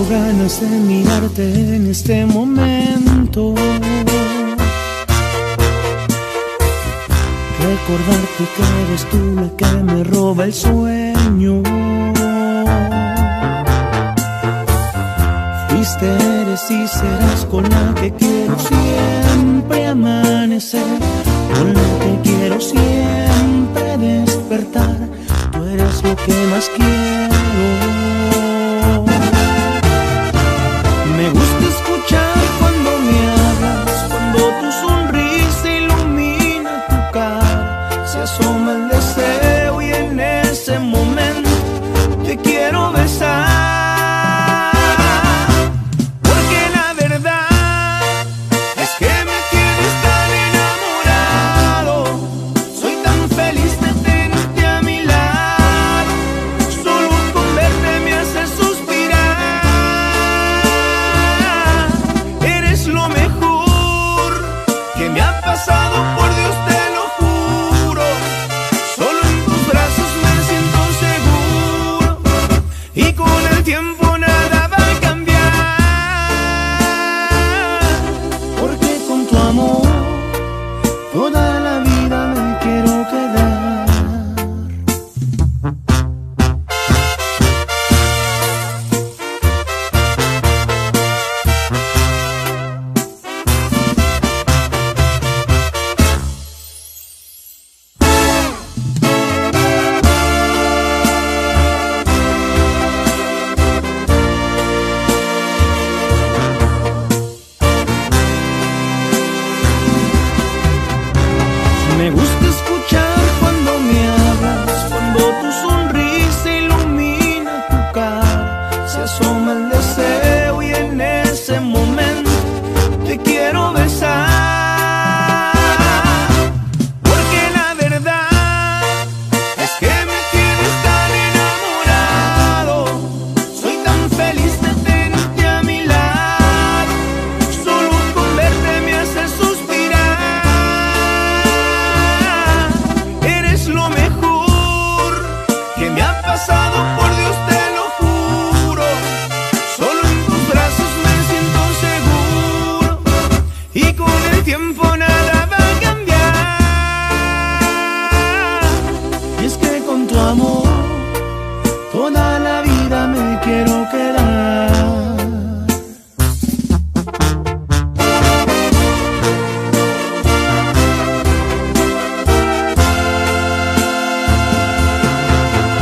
ganas de mirarte en este momento, recordarte que eres tú la que me roba el sueño. Fuiste, eres y serás con la que quiero siempre amanecer, con la que quiero siempre despertar. Tú eres lo que más quiero.